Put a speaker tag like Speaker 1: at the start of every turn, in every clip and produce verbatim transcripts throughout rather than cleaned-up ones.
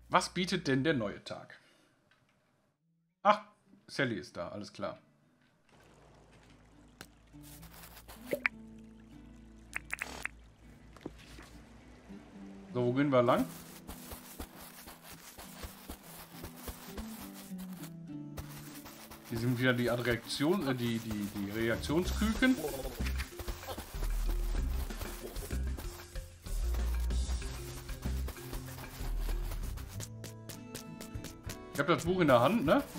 Speaker 1: Was bietet denn der neue Tag? Ach, Sally ist da, alles klar. So, wo gehen wir lang? Hier sind wieder die Reaktion, äh, die, die, die Reaktionsküken. Ich habe das Buch in der Hand, ne?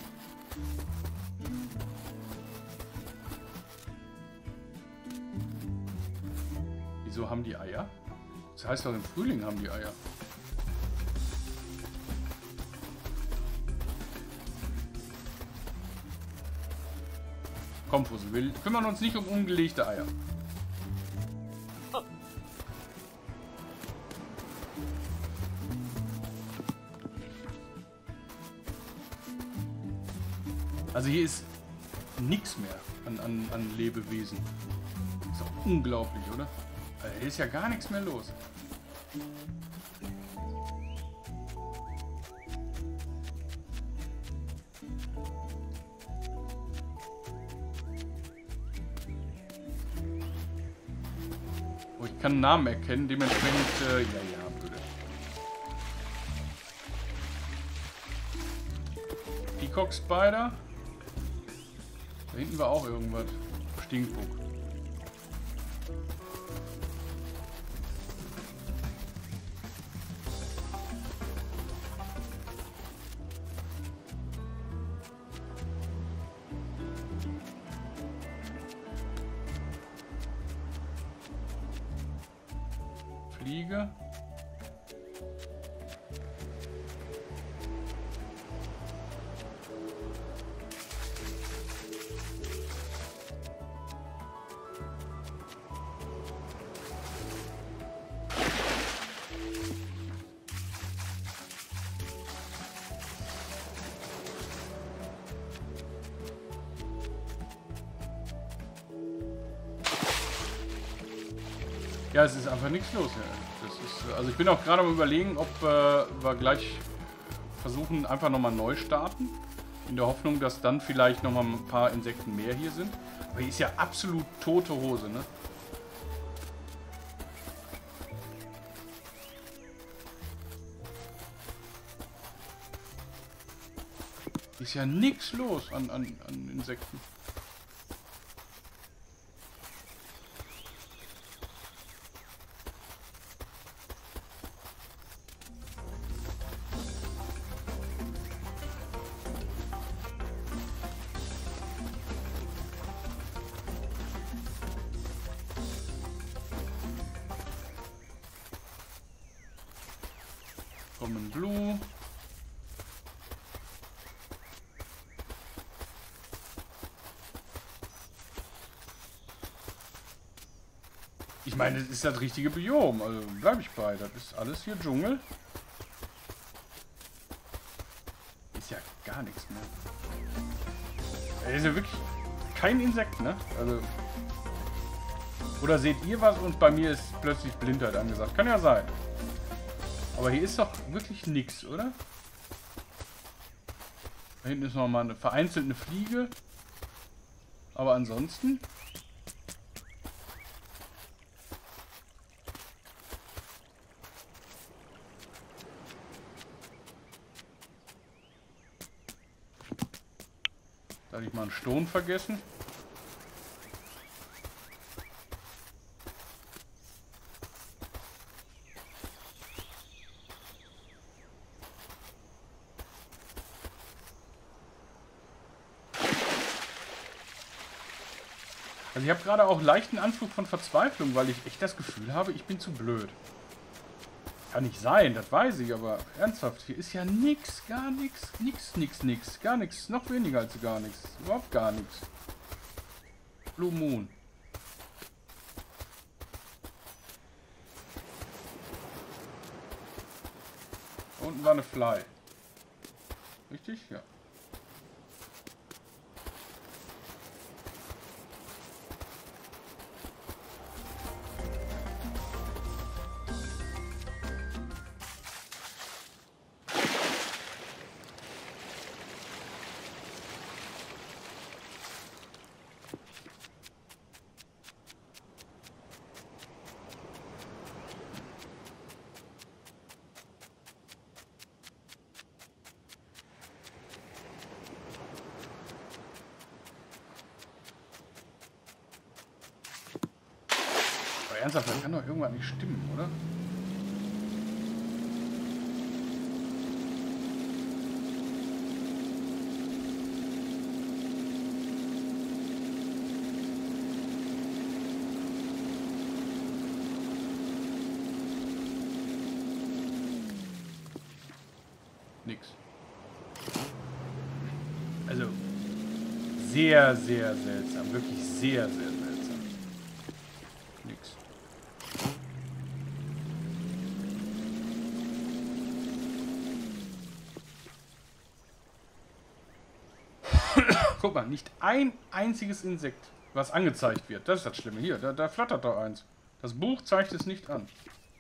Speaker 1: Wieso haben die Eier? Das heißt doch, im Frühling haben die Eier. Komm, Fussel, wir kümmern uns nicht um ungelegte Eier. Also hier ist nichts mehr an, an, an Lebewesen. Ist doch unglaublich, oder? Also hier ist ja gar nichts mehr los. Oh, ich kann einen Namen erkennen, dementsprechend... Äh, ja, ja, bitte. Peacock Spider. Da hinten war auch irgendwas. Stinkbuck. Fliege. Ja, es ist einfach nichts los. Das ist, also ich bin auch gerade am Überlegen, ob äh, wir gleich versuchen, einfach nochmal neu starten. In der Hoffnung, dass dann vielleicht nochmal ein paar Insekten mehr hier sind. Aber hier ist ja absolut tote Hose, ne? Ist ja nichts los an, an, an Insekten. Common Blue. Ich meine, das ist das richtige Biom, also bleibe ich bei. Das ist alles hier Dschungel. Ist ja gar nichts mehr. Das ist ja wirklich kein Insekt, ne? Also. Oder seht ihr was und bei mir ist plötzlich Blindheit angesagt? Kann ja sein. Aber hier ist doch wirklich nichts, oder? Da hinten ist noch mal eine vereinzelte Fliege. Aber ansonsten... Da hatte ich mal einen Sturm vergessen. Also ich habe gerade auch leichten Anflug von Verzweiflung, weil ich echt das Gefühl habe, ich bin zu blöd. Kann nicht sein, das weiß ich, aber ernsthaft, hier ist ja nix, gar nichts, nix, nix, nix, gar nichts, noch weniger als gar nichts, überhaupt gar nichts. Blue Moon. Da unten war eine Fly. Richtig? Ja. Ernsthaft, das kann doch irgendwann nicht stimmen, oder? Nix. Also sehr, sehr seltsam. Wirklich sehr, sehr seltsam. Nix. Guck mal, nicht ein einziges Insekt, was angezeigt wird. Das ist das Schlimme. Hier, da, da flattert doch eins. Das Buch zeigt es nicht an.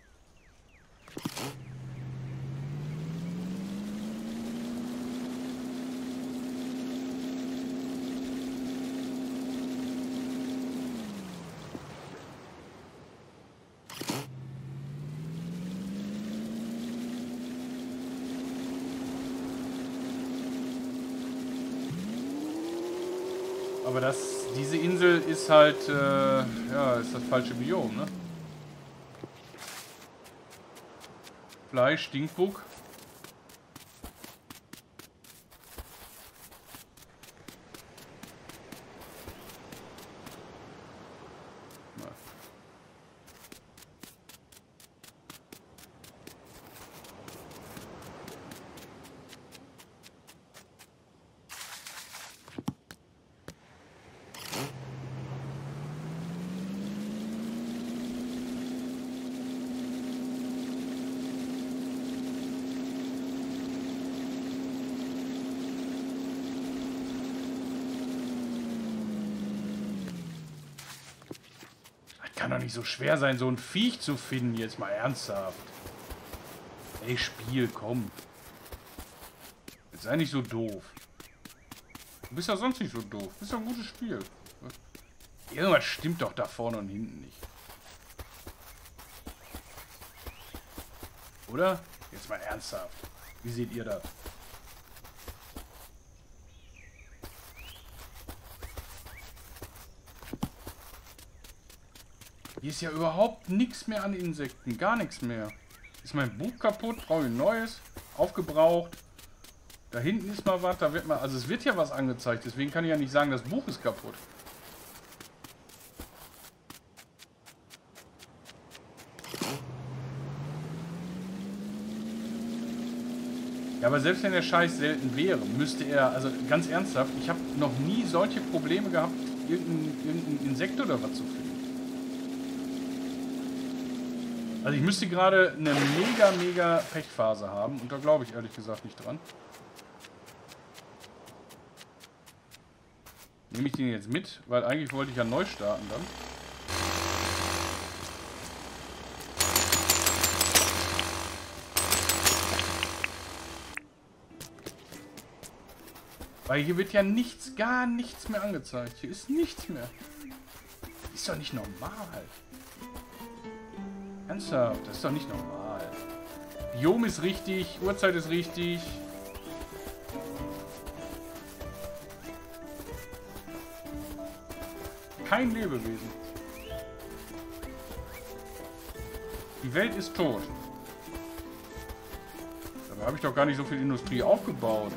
Speaker 1: Aber das, diese Insel ist halt, äh, ja, ist das falsche Biom, ne? Fleisch, Stinkbug. Kann doch nicht so schwer sein, so ein Viech zu finden, jetzt mal ernsthaft. Ey, Spiel, komm. Jetzt sei nicht so doof. Du bist ja sonst nicht so doof. Du bist ja ein gutes Spiel. Irgendwas stimmt doch da vorne und hinten nicht. Oder? Jetzt mal ernsthaft. Wie seht ihr das? Hier ist ja überhaupt nichts mehr an Insekten. Gar nichts mehr. Ist mein Buch kaputt? Brauche ich ein neues? Aufgebraucht? Da hinten ist mal was. Da wird mal. Also es wird ja was angezeigt. Deswegen kann ich ja nicht sagen, das Buch ist kaputt. Ja, aber selbst wenn der Scheiß selten wäre, müsste er, also ganz ernsthaft, ich habe noch nie solche Probleme gehabt, irgendein, irgendein Insekt oder was zu finden. Also ich müsste gerade eine mega, mega Pechphase haben und da glaube ich ehrlich gesagt nicht dran. Nehme ich den jetzt mit, weil eigentlich wollte ich ja neu starten dann. Weil hier wird ja nichts, gar nichts mehr angezeigt. Hier ist nichts mehr. Ist doch nicht normal. Ernsthaft, das ist doch nicht normal. Biom ist richtig, Uhrzeit ist richtig. Kein Lebewesen. Die Welt ist tot. Dabei habe ich doch gar nicht so viel Industrie aufgebaut.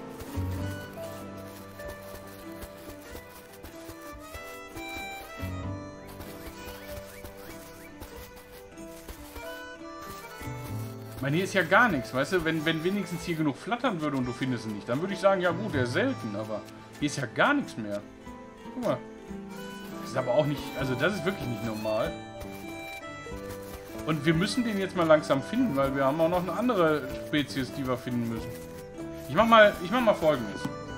Speaker 1: Ich meine, hier ist ja gar nichts, weißt du? Wenn, wenn wenigstens hier genug flattern würde und du findest ihn nicht, dann würde ich sagen, ja gut, der ist selten, aber hier ist ja gar nichts mehr. Guck mal. Das ist aber auch nicht, also das ist wirklich nicht normal. Und wir müssen den jetzt mal langsam finden, weil wir haben auch noch eine andere Spezies, die wir finden müssen. Ich mach mal, ich mach mal Folgendes.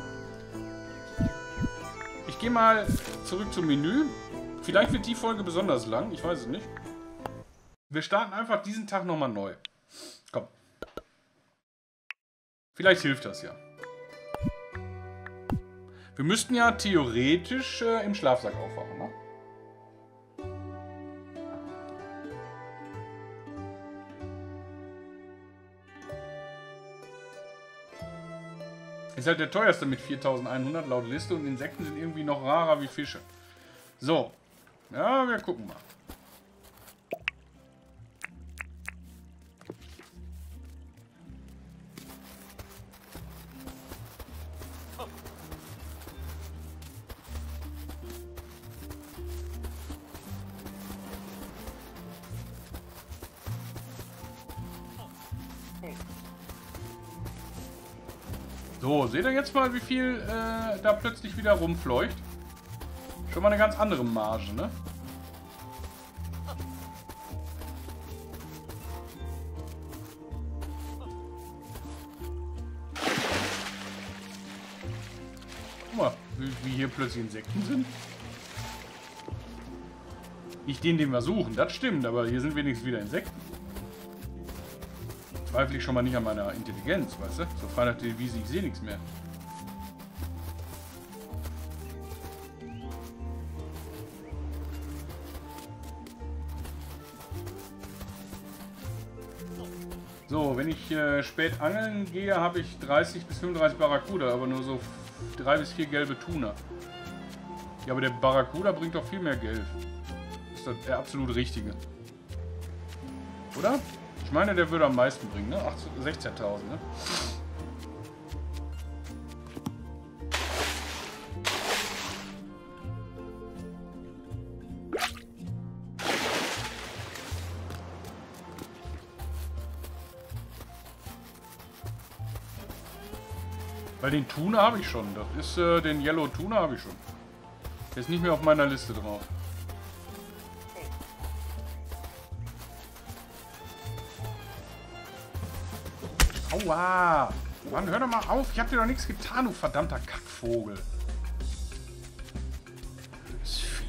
Speaker 1: Ich gehe mal zurück zum Menü. Vielleicht wird die Folge besonders lang, ich weiß es nicht. Wir starten einfach diesen Tag nochmal neu. Komm. Vielleicht hilft das ja. Wir müssten ja theoretisch äh, im Schlafsack aufwachen, ne? Ist halt der teuerste mit viertausendeinhundert laut Liste und Insekten sind irgendwie noch rarer wie Fische. So. Ja, wir gucken mal. So, seht ihr jetzt mal, wie viel äh, da plötzlich wieder rumfleucht? Schon mal eine ganz andere Marge, ne? Guck mal, wie, wie hier plötzlich Insekten sind. Nicht den, den wir suchen, das stimmt, aber hier sind wenigstens wieder Insekten. Zweifle ich schon mal nicht an meiner Intelligenz, weißt du? So frei nach der Devise, ich sehe nichts mehr. So, wenn ich äh, spät angeln gehe, habe ich dreißig bis fünfunddreißig Barracuda, aber nur so drei bis vier gelbe Tuna. Ja, aber der Barracuda bringt doch viel mehr Geld. Das ist doch der absolut richtige. Oder? Ich meine, der würde am meisten bringen, ne? sechzehntausend, ne? Weil den Tuna habe ich schon. Das ist äh, den Yellow Tuna habe ich schon. Der ist nicht mehr auf meiner Liste drauf. Aua! Mann, hör doch mal auf. Ich hab dir doch nichts getan, du verdammter Kackvogel. Das Vieh.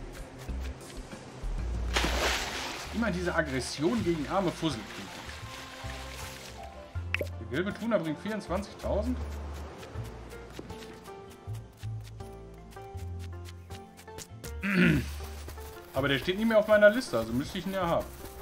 Speaker 1: Immer diese Aggression gegen arme Fusselkinder. Der gelbe Tuna bringt vierundzwanzigtausend. Aber der steht nicht mehr auf meiner Liste, also müsste ich ihn ja haben.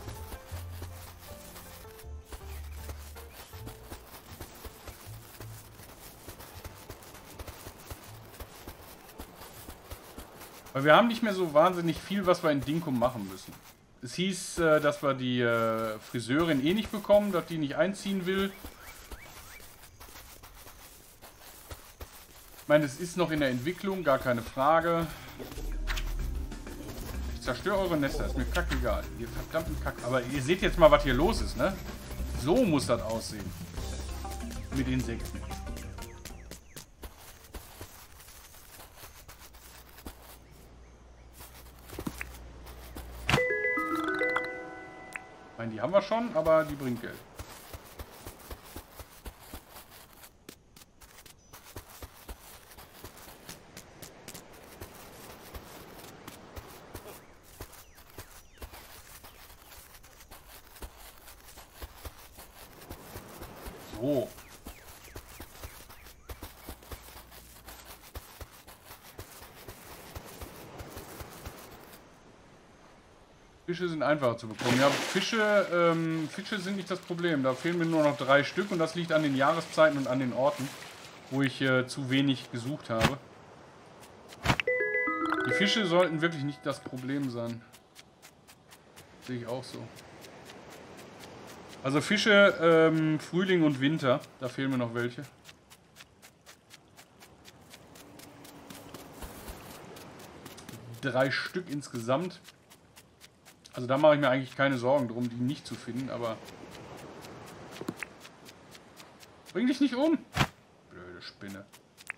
Speaker 1: Weil wir haben nicht mehr so wahnsinnig viel, was wir in Dinkum machen müssen. Es hieß, äh, dass wir die äh, Friseurin eh nicht bekommen, dass die nicht einziehen will. Ich meine, es ist noch in der Entwicklung, gar keine Frage. Ich zerstöre eure Nester, ist mir kackegal. Ihr verdammten Kack. Aber ihr seht jetzt mal, was hier los ist, ne? So muss das aussehen. Mit Insekten. Ich meine, die haben wir schon, aber die bringt Geld. So. Fische sind einfacher zu bekommen. Ja, Fische, ähm, Fische sind nicht das Problem. Da fehlen mir nur noch drei Stück und das liegt an den Jahreszeiten und an den Orten, wo ich äh, zu wenig gesucht habe. Die Fische sollten wirklich nicht das Problem sein. Sehe ich auch so. Also Fische, ähm, Frühling und Winter, da fehlen mir noch welche. Drei Stück insgesamt. Also da mache ich mir eigentlich keine Sorgen drum, die nicht zu finden, aber... Bring dich nicht um! Blöde Spinne.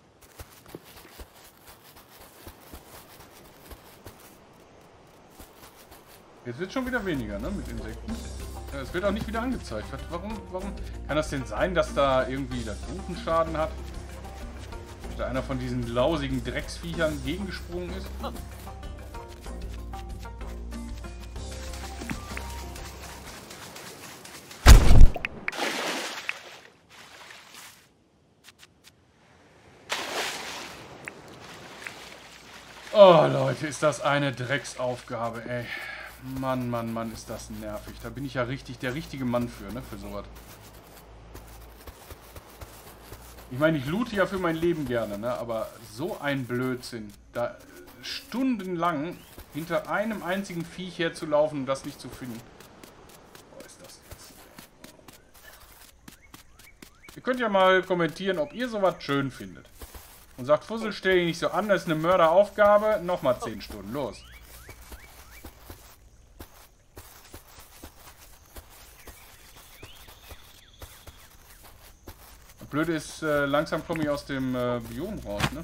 Speaker 1: Jetzt wird schon wieder weniger, ne, mit Insekten. Ja, es wird auch nicht wieder angezeigt. Warum, warum? Kann das denn sein, dass da irgendwie das Buchenschaden hat? Dass da einer von diesen lausigen Drecksviechern gegengesprungen ist? Oh, Leute, ist das eine Drecksaufgabe, ey. Mann, Mann, Mann, ist das nervig. Da bin ich ja richtig der richtige Mann für, ne, für sowas. Ich meine, ich loote ja für mein Leben gerne, ne, aber so ein Blödsinn. Da stundenlang hinter einem einzigen Viech herzulaufen und das nicht zu finden. Boah, ist das jetzt... Ihr könnt ja mal kommentieren, ob ihr sowas schön findet. Und sagt, Fussel, stell dich nicht so an, das ist eine Mörderaufgabe. Nochmal zehn Stunden, los. Blöde ist, äh, langsam komme ich aus dem äh, Biom raus, ne?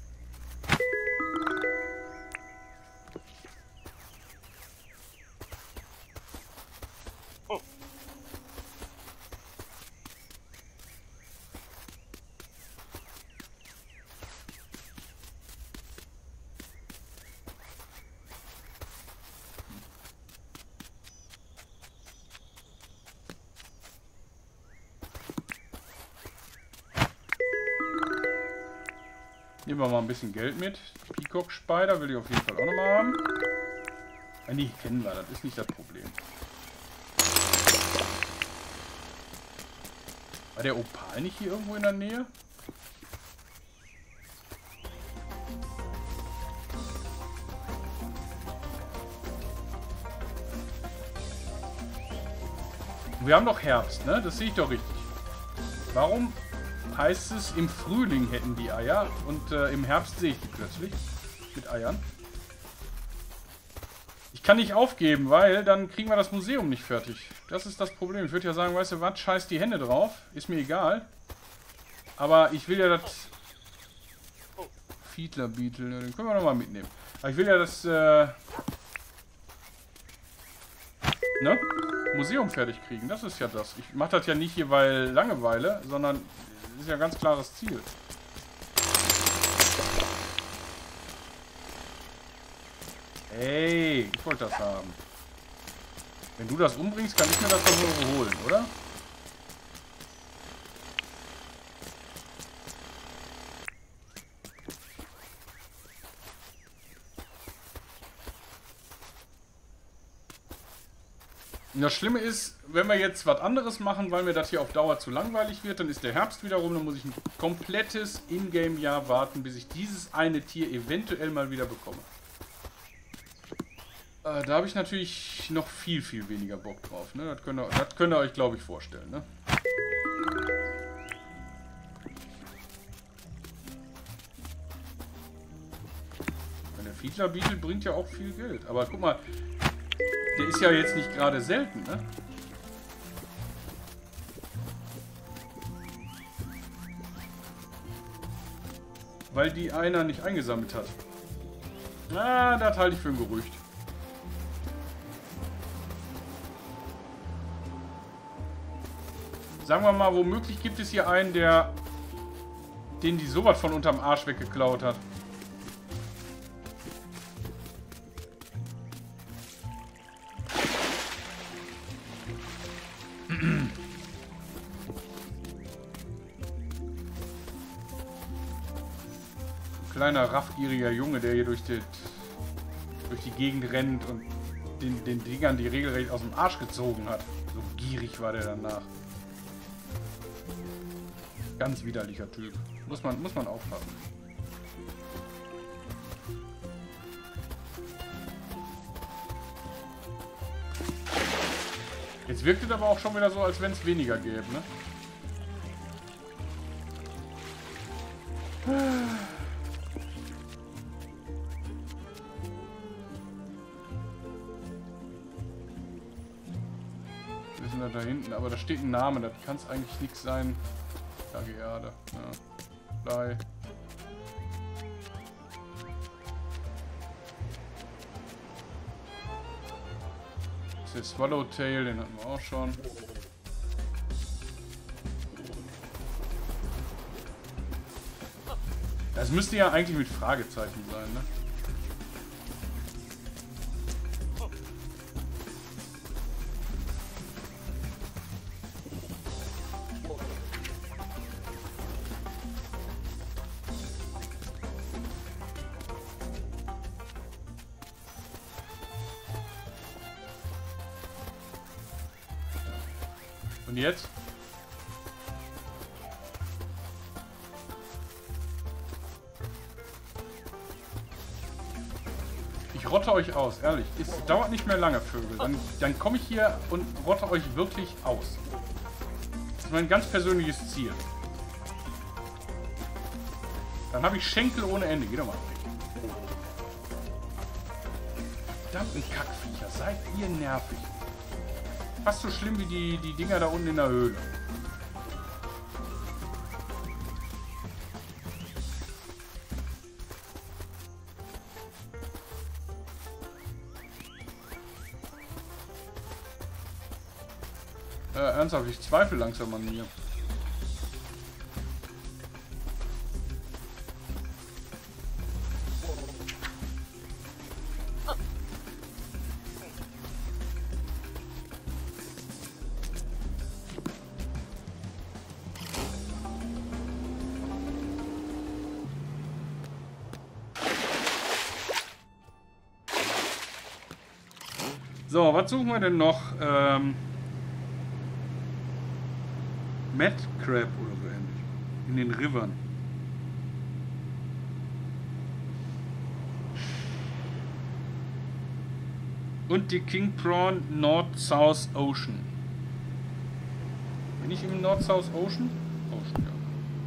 Speaker 1: Nehmen wir mal ein bisschen Geld mit. Peacock Spider will ich auf jeden Fall auch nochmal haben. Ja, die kennen wir, das ist nicht das Problem. War der Opal nicht hier irgendwo in der Nähe? Wir haben doch Herbst, ne? Das sehe ich doch richtig. Warum heißt es, im Frühling hätten die Eier und äh, im Herbst sehe ich die plötzlich mit Eiern? Ich kann nicht aufgeben, weil dann kriegen wir das Museum nicht fertig. Das ist das Problem. Ich würde ja sagen, weißt du was, scheiß die Hände drauf. Ist mir egal. Aber ich will ja das... Fiedler Beetle, den können wir nochmal mitnehmen. Aber ich will ja das... Äh, ne? Museum fertig kriegen. Das ist ja das. Ich mache das ja nicht hier, weil Langeweile, sondern... Das ist ja ein ganz klares Ziel. Ey, ich wollte das haben. Wenn du das umbringst, kann ich mir das doch nur holen, oder? Und das Schlimme ist, wenn wir jetzt was anderes machen, weil mir das hier auf Dauer zu langweilig wird, dann ist der Herbst wieder rum, dann muss ich ein komplettes Ingame-Jahr warten, bis ich dieses eine Tier eventuell mal wieder bekomme. Äh, da habe ich natürlich noch viel, viel weniger Bock drauf. Ne? Das, könnt ihr, das könnt ihr euch, glaube ich, vorstellen. Ne? Der Fiedler Beetle bringt ja auch viel Geld. Aber guck mal, der ist ja jetzt nicht gerade selten, ne? Weil die einer nicht eingesammelt hat. Na, das halte ich für ein Gerücht. Sagen wir mal, womöglich gibt es hier einen, der den die sowas von unterm Arsch weggeklaut hat. Kleiner, raffgieriger Junge, der hier durch die, durch die Gegend rennt und den, den Dingern die regelrecht aus dem Arsch gezogen hat. So gierig war der danach. Ganz widerlicher Typ. Muss man, muss man aufpassen. Jetzt wirkt es aber auch schon wieder so, als wenn es weniger gäbe, ne? Wir sind da hinten, aber da steht ein Name, das kann es eigentlich nichts sein. Erde, ja. Blei. Das ist der Swallowtail, den hatten wir auch schon. Das müsste ja eigentlich mit Fragezeichen sein, ne? Und jetzt? Ich rotte euch aus, ehrlich. Es dauert nicht mehr lange, Vögel. Dann, dann komme ich hier und rotte euch wirklich aus. Das ist mein ganz persönliches Ziel. Dann habe ich Schenkel ohne Ende. Geh doch mal weg. Verdammten Kackviecher, seid ihr nervig. Fast so schlimm wie die, die Dinger da unten in der Höhle. Äh, ernsthaft, ich zweifle langsam an mir. So, was suchen wir denn noch? Ähm, Mad Crab oder so ähnlich. In den Rivern. Und die King Prawn North-South Ocean. Bin ich im North-South Ocean? Ocean, ja.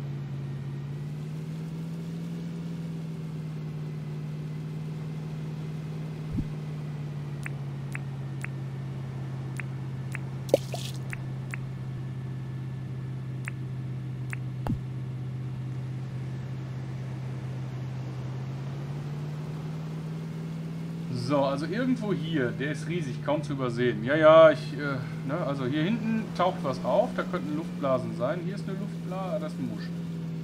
Speaker 1: So, also irgendwo hier, der ist riesig, kaum zu übersehen. Ja, ja, ich, äh, ne, also hier hinten taucht was auf, da könnten Luftblasen sein. Hier ist eine Luftblase, das ist eine Muschel.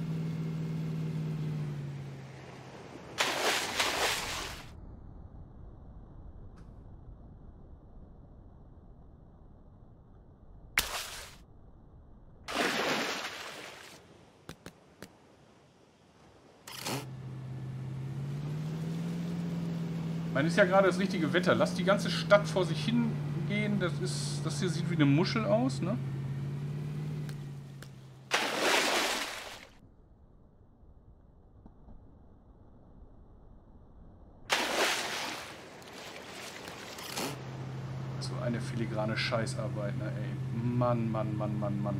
Speaker 1: Man ist ja gerade das richtige Wetter. Lass die ganze Stadt vor sich hingehen. Das ist, das hier sieht wie eine Muschel aus, ne? So eine filigrane Scheißarbeit, ne, ey. Mann, Mann, Mann, Mann, Mann.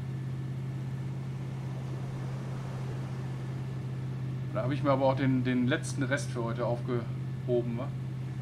Speaker 1: Da habe ich mir aber auch den, den letzten Rest für heute aufgehoben, wa?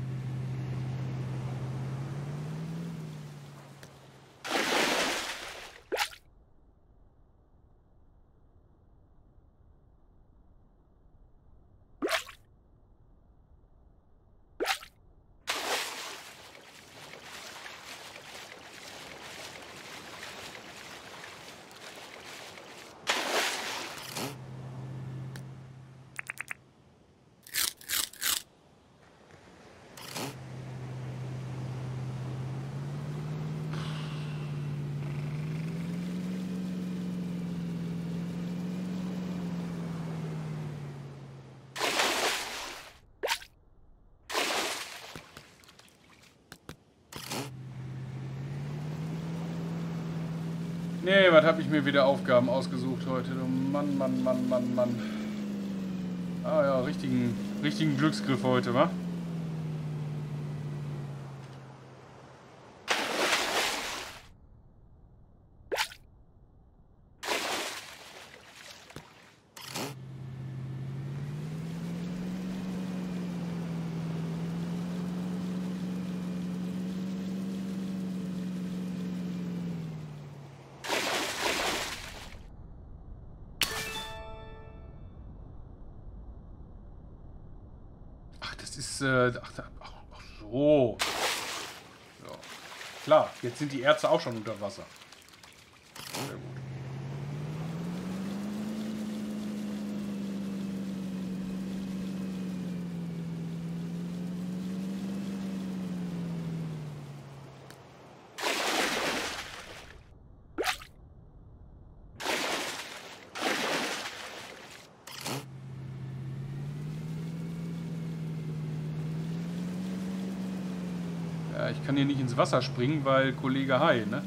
Speaker 1: Nee, was habe ich mir wieder Aufgaben ausgesucht heute? Mann, Mann, Mann, Mann, Mann. Ah ja, richtigen, richtigen Glücksgriff heute, wa? Das ist, äh, ach, ach, ach so. Ja. Klar, jetzt sind die Erze auch schon unter Wasser. Sehr gut. Ich kann hier nicht ins Wasser springen, weil Kollege Hai, ne?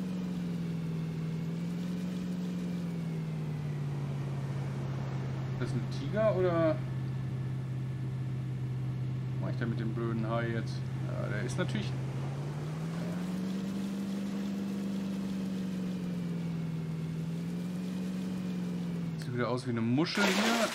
Speaker 1: Das ist ein Tiger oder? Was mache ich denn mit dem blöden Hai jetzt? Ja, der ist natürlich. Sieht wieder aus wie eine Muschel hier.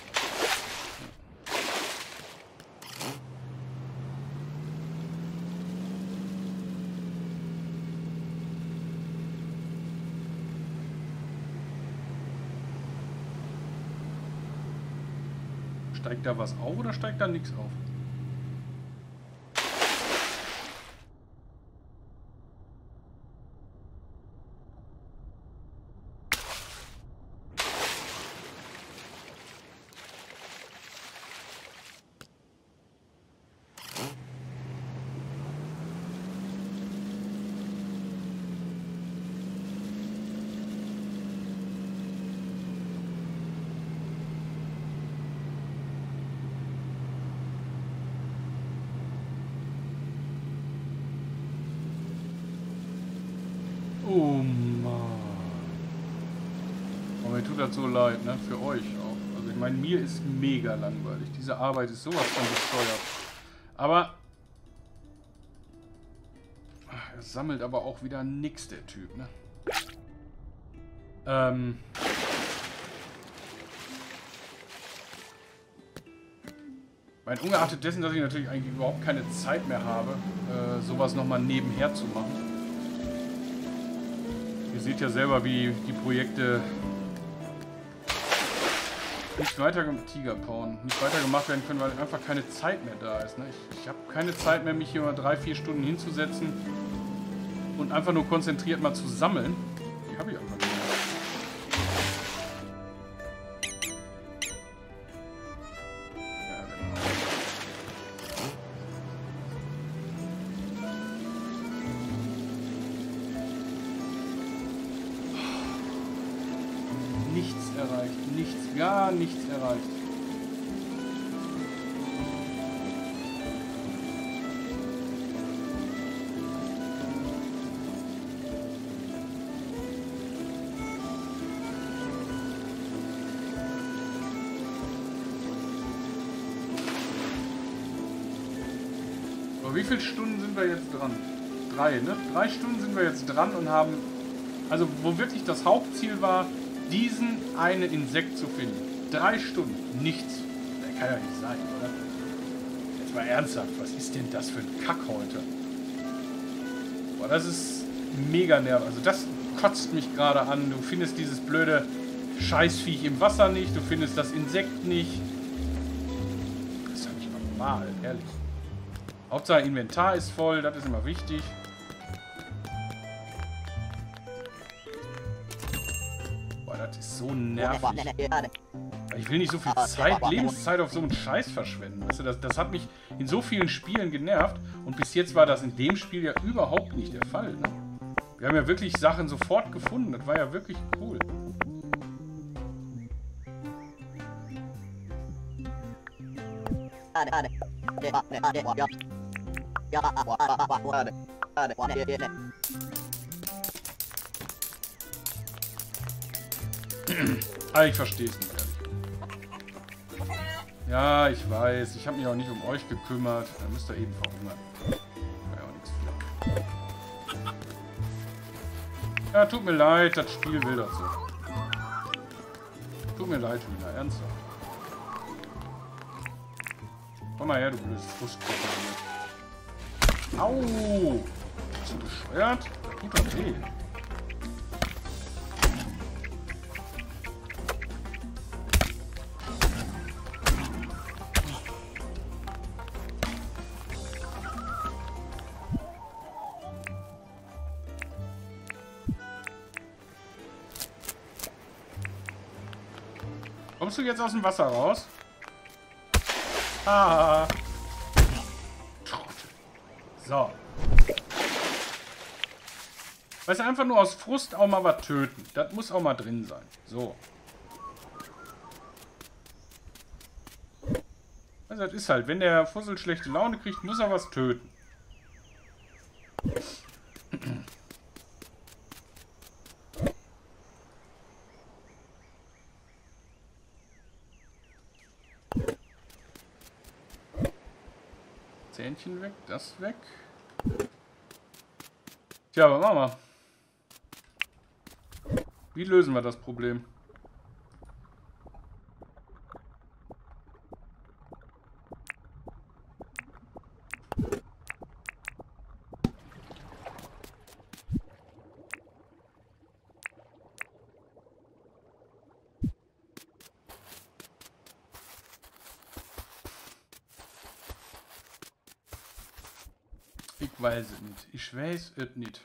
Speaker 1: Steigt da was auf oder steigt da nichts auf? Aber mir tut das so leid, ne? Für euch auch. Also ich meine, mir ist mega langweilig. Diese Arbeit ist sowas von bescheuert. Aber... Er sammelt aber auch wieder nix, der Typ, ne? Ähm... Mein, ungeachtet dessen, dass ich natürlich eigentlich überhaupt keine Zeit mehr habe, äh, sowas nochmal nebenher zu machen. Ihr seht ja selber, wie die Projekte nicht weiter Tigerpauen, nicht weiter gemacht werden können, weil einfach keine Zeit mehr da ist. Ne? Ich, ich habe keine Zeit mehr, mich hier mal drei, vier Stunden hinzusetzen und einfach nur konzentriert mal zu sammeln. Die habe ich einfach nicht mehr. Nichts erreicht. Nichts, gar nichts erreicht. Aber wie viele Stunden sind wir jetzt dran? Drei, ne? Drei Stunden sind wir jetzt dran und haben... Also, wo wirklich das Hauptziel war, diesen einen Insekt zu finden. Drei Stunden. Nichts. Das kann ja nicht sein, oder? Jetzt mal ernsthaft. Was ist denn das für ein Kack heute? Boah, das ist mega nervig. Also das kotzt mich gerade an. Du findest dieses blöde Scheißviech im Wasser nicht. Du findest das Insekt nicht. Das ist ja nicht normal, ehrlich. Hauptsache Inventar ist voll. Das ist immer wichtig. Das ist so nervig. Ich will nicht so viel Zeit, Lebenszeit auf so einen Scheiß verschwenden. Weißt du, das, das hat mich in so vielen Spielen genervt. Und bis jetzt war das in dem Spiel ja überhaupt nicht der Fall. Ne? Wir haben ja wirklich Sachen sofort gefunden. Das war ja wirklich cool. Ah, ich verstehe es nicht, ehrlich. Ja, ich weiß. Ich habe mich auch nicht um euch gekümmert. Da müsst ihr eben verhungern. War ja auch nichts für. Ja, tut mir leid. Das Spiel will das so. Tut mir leid, Hühner. Ernsthaft. Komm mal her, du blödes Frustprogramm. Au! Bist du bescheuert? Das tut doch weh. Kommst du jetzt aus dem Wasser raus? Ah. So. Weißt du, einfach nur aus Frust auch mal was töten. Das muss auch mal drin sein. So. Also das ist halt, wenn der Fussel schlechte Laune kriegt, muss er was töten. Zähnchen weg, das weg. Tja, aber machen wir. Wie lösen wir das Problem? Ich weiß es nicht. Ich weiß es nicht.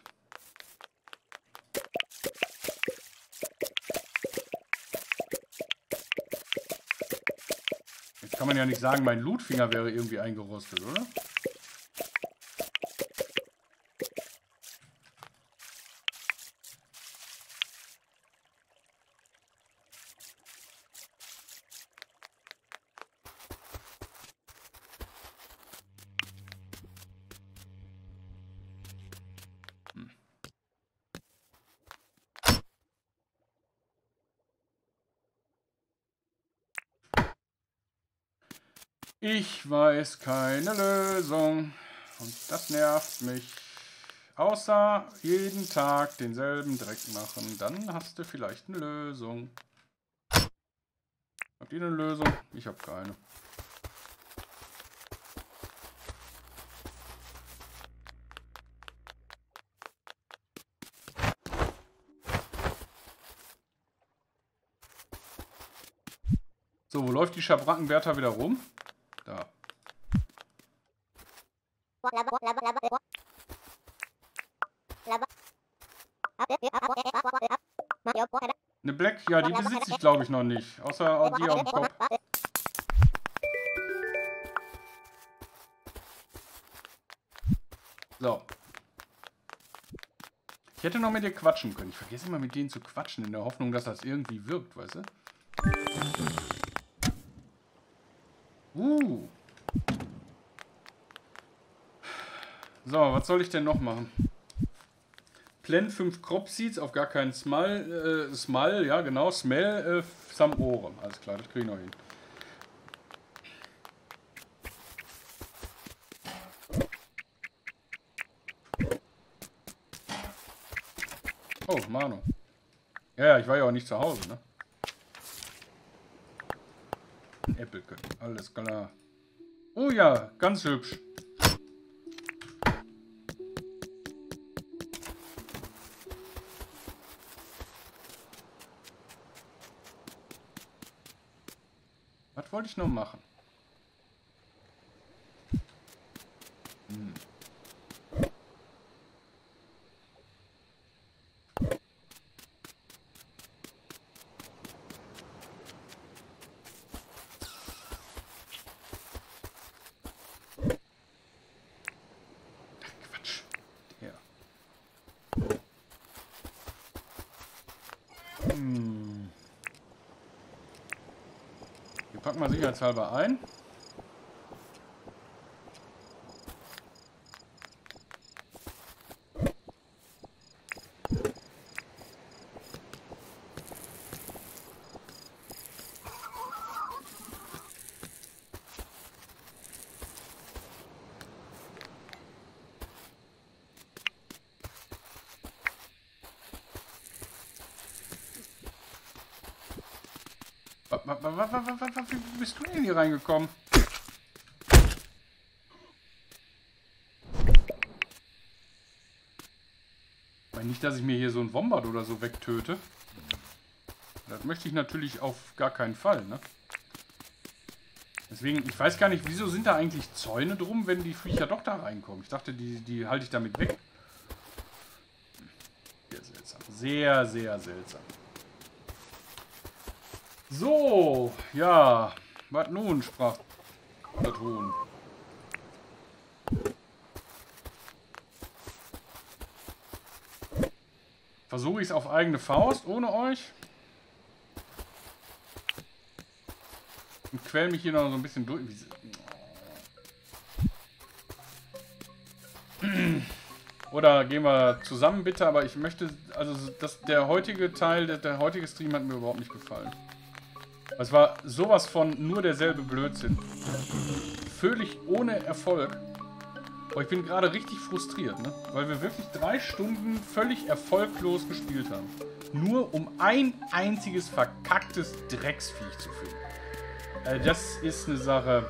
Speaker 1: Jetzt kann man ja nicht sagen, mein Lootfinger wäre irgendwie eingerostet, oder? Ich weiß keine Lösung. Und das nervt mich. Außer jeden Tag denselben Dreck machen. Dann hast du vielleicht eine Lösung. Habt ihr eine Lösung? Ich habe keine. So, wo läuft die Schabrackenbertha wieder rum? Da. Eine Black? Ja, die besitze ich glaube ich noch nicht. Außer die auf dem Kopf. So. Ich hätte noch mit dir quatschen können. Ich vergesse immer mit denen zu quatschen, in der Hoffnung, dass das irgendwie wirkt, weißt du? Uh. So, was soll ich denn noch machen? Plant fünf Crop Seeds, auf gar keinen Small, äh, Small, ja genau, Smell, äh, some Ohren. Alles klar, das kriege ich noch hin. Oh, Manu. Ja, ja, ich war ja auch nicht zu Hause, ne? Ein Äppelchen, alles klar. Oh ja, ganz hübsch. Was wollte ich noch machen? Hm. Ach, Quatsch. Ja. Hm. Wir packen mal sicherheitshalber ein. Wie bist du denn hier reingekommen? Ich meine nicht, dass ich mir hier so ein Wombat oder so wegtöte. Das möchte ich natürlich auf gar keinen Fall, ne? Deswegen, ich weiß gar nicht, wieso sind da eigentlich Zäune drum, wenn die Viecher doch da reinkommen. Ich dachte, die, die halte ich damit weg. Sehr seltsam. Sehr, sehr seltsam. So, ja. Was nun, sprach der Ton. Versuche ich es auf eigene Faust, ohne euch. Und quäl mich hier noch so ein bisschen durch. Oder gehen wir zusammen bitte, aber ich möchte, also das, der heutige Teil, der, der heutige Stream hat mir überhaupt nicht gefallen. Es war sowas von nur derselbe Blödsinn. Völlig ohne Erfolg. Aber ich bin gerade richtig frustriert, ne? Weil wir wirklich drei Stunden völlig erfolglos gespielt haben. Nur um ein einziges verkacktes Drecksviech zu finden. Äh, das ist eine Sache.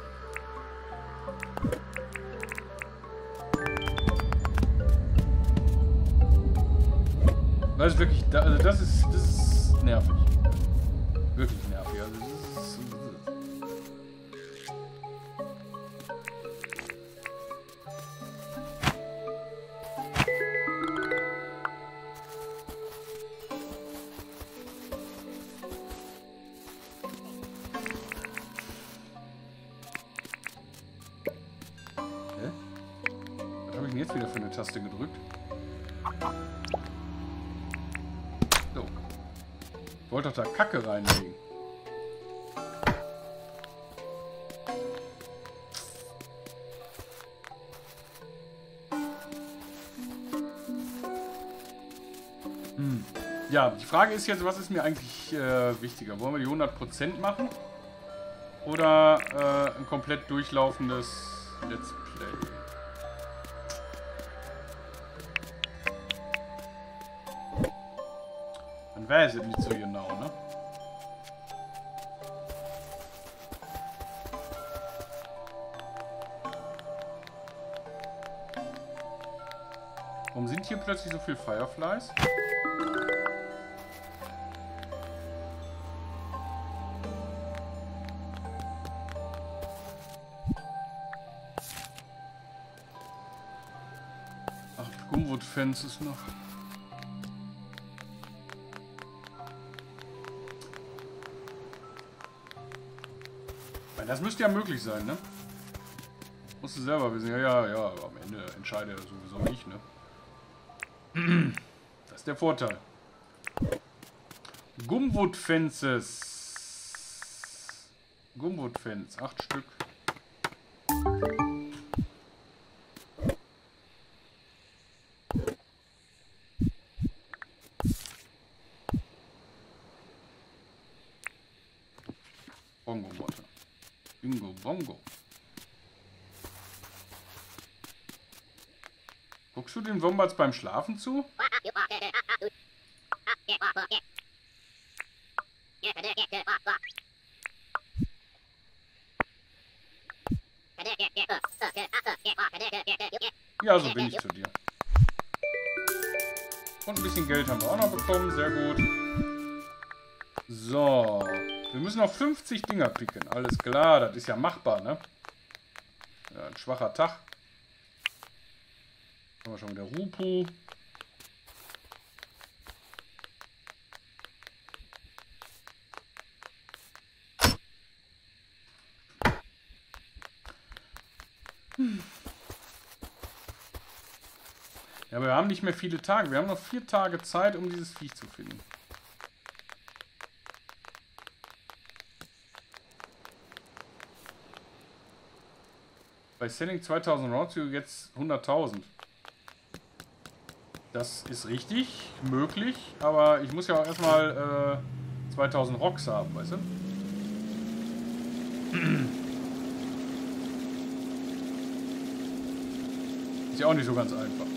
Speaker 1: Das ist wirklich, also das ist, das ist nervig. Wirklich nervig. Also das ist, hä? Was habe ich denn jetzt wieder für eine Taste gedrückt? So. Ich wollte doch da Kacke reinlegen. Hm. Ja, die Frage ist jetzt, was ist mir eigentlich äh, wichtiger? Wollen wir die hundert Prozent machen? oder äh, ein komplett durchlaufendes Let's Play. Dann weiß es nicht so genau, ne? Warum sind hier plötzlich so viele Fireflies? Ach, Gumwood Fence ist noch. Das müsste ja möglich sein, ne? Musst du selber wissen. Ja, ja, ja, aber am Ende entscheide er sowieso nicht, ne? Das ist der Vorteil. Gumwood Fences. Gumwood Fence, acht Stück. Bongo Water. Bingo Bongo. Guckst du den Wombats beim Schlafen zu? Ja, so bin ich zu dir. Und ein bisschen Geld haben wir auch noch bekommen. Sehr gut. So. Wir müssen noch fünfzig Dinger picken. Alles klar, das ist ja machbar, ne? Ja, ein schwacher Tag. Haben wir schon wieder Rupu. Hm. Ja, aber wir haben nicht mehr viele Tage. Wir haben noch vier Tage Zeit, um dieses Viech zu finden. Bei Selling zweitausend Rounds jetzt hunderttausend. Das ist richtig, möglich, aber ich muss ja auch erstmal äh, zweitausend Rocks haben, weißt du? Ist ja auch nicht so ganz einfach.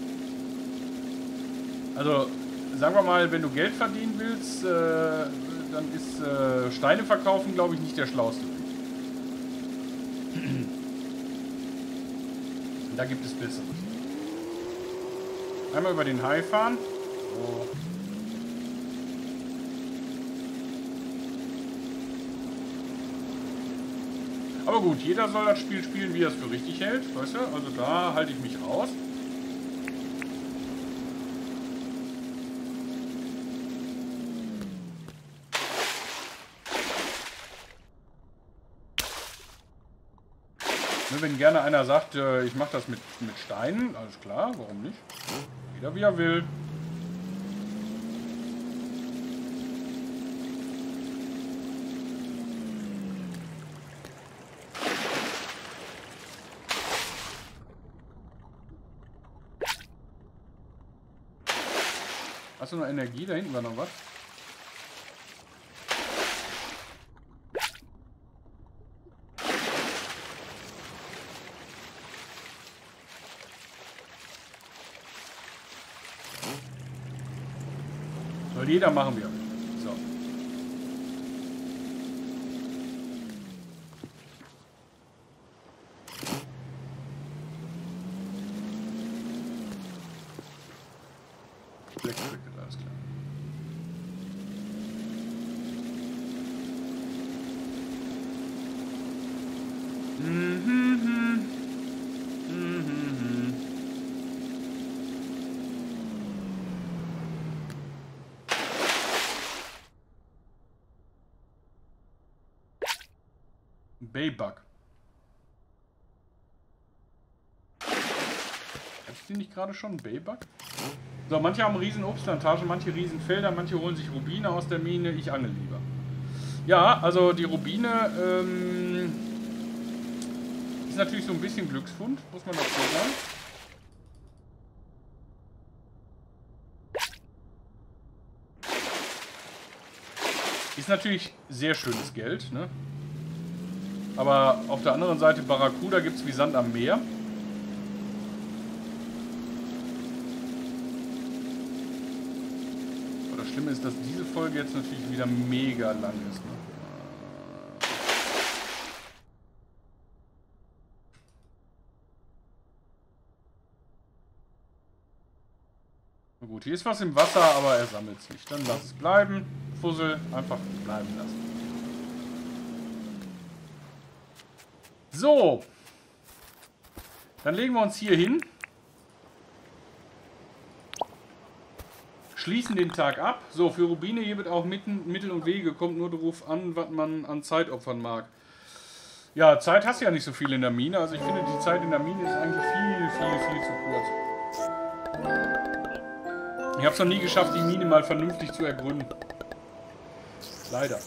Speaker 1: Also, sagen wir mal, wenn du Geld verdienen willst, äh, dann ist äh, Steine verkaufen, glaube ich, nicht der schlauste Weg. Da gibt es Besseres. Einmal über den Hai fahren. So. Aber gut, jeder soll das Spiel spielen, wie er es für richtig hält. Weißt du? Also da halte ich mich raus. Wenn gerne einer sagt, äh, ich mache das mit, mit Steinen, alles klar, warum nicht? Jeder wie er will. Hast du noch Energie? Da hinten war noch was. Soll jeder machen, wie er will. So. Black Cricket, alles klar. Mhm. Mhm. Baybug. Hatte ich die nicht gerade schon? Baybug? So, manche haben riesen Obstplantagen, manche riesen Felder, manche holen sich Rubine aus der Mine. Ich angel lieber. Ja, also die Rubine ähm, ist natürlich so ein bisschen Glücksfund, muss man dazu sagen. Ist natürlich sehr schönes Geld, ne? Aber auf der anderen Seite Barracuda gibt es wie Sand am Meer. Aber das Schlimme ist, dass diese Folge jetzt natürlich wieder mega lang ist. Ne? Na gut, hier ist was im Wasser, aber er sammelt es nicht. Dann lass es bleiben. Fussel einfach bleiben lassen. So. Dann legen wir uns hier hin. Schließen den Tag ab. So, für Rubine hier wird auch mitten, Mittel und Wege. Kommt nur darauf an, was man an Zeit opfern mag. Ja, Zeit hast du ja nicht so viel in der Mine. Also ich finde, die Zeit in der Mine ist eigentlich viel, viel, viel zu kurz. Ich habe es noch nie geschafft, die Mine mal vernünftig zu ergründen. Leider.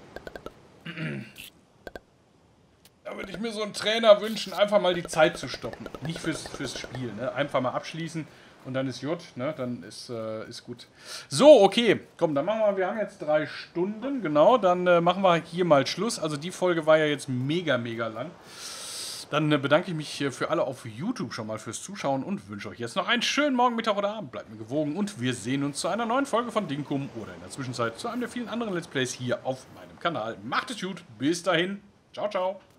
Speaker 1: Da würde ich mir so einen Trainer wünschen, einfach mal die Zeit zu stoppen. Nicht fürs, fürs Spiel, ne? Einfach mal abschließen und dann ist J, ne? Dann ist, äh, ist gut. So, okay. Komm, dann machen wir, wir haben jetzt drei Stunden, genau. Dann äh, machen wir hier mal Schluss. Also die Folge war ja jetzt mega, mega lang. Dann äh, bedanke ich mich äh, für alle auf YouTube schon mal fürs Zuschauen und wünsche euch jetzt noch einen schönen Morgen, Mittag oder Abend. Bleibt mir gewogen und wir sehen uns zu einer neuen Folge von Dinkum oder in der Zwischenzeit zu einem der vielen anderen Let's Plays hier auf meinem Kanal. Macht es gut, bis dahin, ciao, ciao.